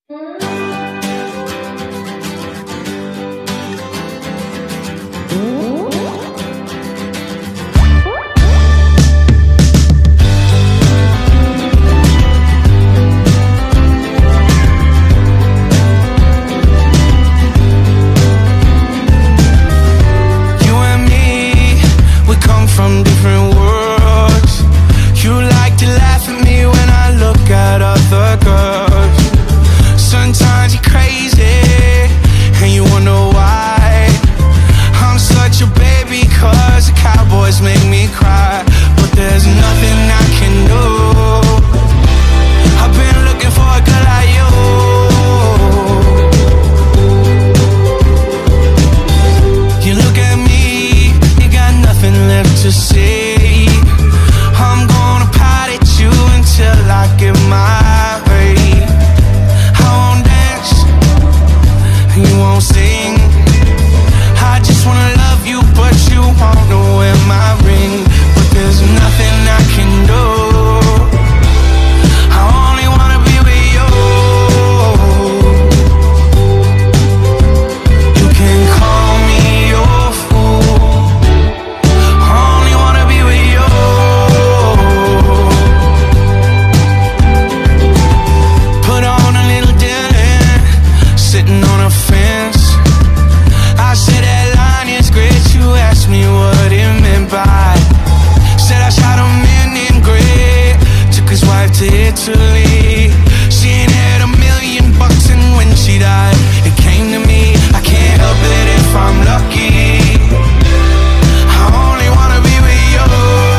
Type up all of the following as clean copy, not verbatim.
From different worlds. You like to laugh at me when I look at other girls. Sometimes you're crazy and you wonder why I'm such a baby, cause the cowboys make me cry. But there's nothing I can do. I've been looking for a girl like you. You look at me, you got nothing left to say. I'm gonna pout at you until I get my way. I won't dance and you won't sing. I just wanna love you, but you won't wear my ring. But there's nothing I can do. I only wanna be with you. You can call me your fool. I only wanna be with you. Put on a little dinner, sitting on a fence. I said that line is great. You asked me what it meant by. Said I shot him in gray. Took his wife to Italy. She ain't had $1 million, and when she died, it came to me. I can't help it if I'm lucky. I only wanna be with you.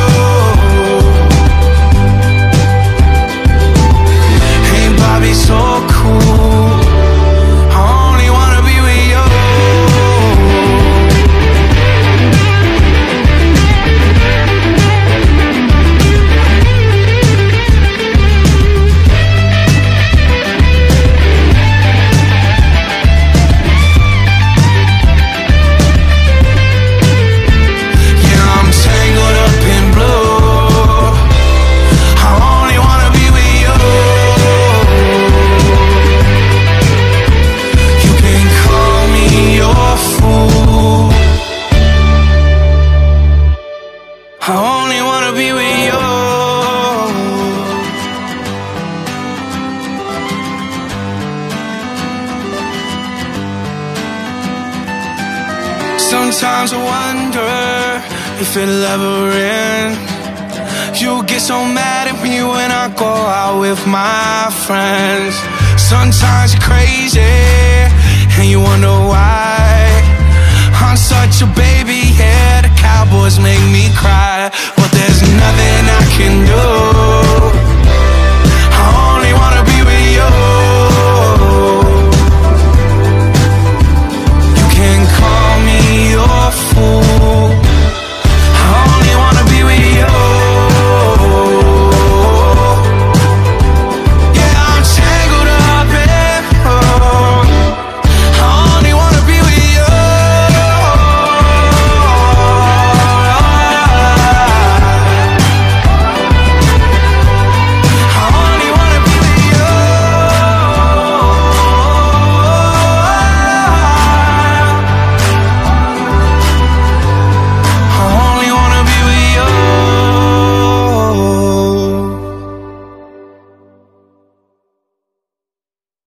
Hey, Bobby, so cool. I only wanna be with you. Yeah, I'm tangled up in blue. I only wanna be with you. You can call me your fool. I only wanna be with you. Sometimes I wonder if it'll ever end. You get so mad at me when I go out with my friends. Sometimes you're crazy and you wonder why I'm such a baby, yeah, the cowboys make me cry. But there's nothing I can do.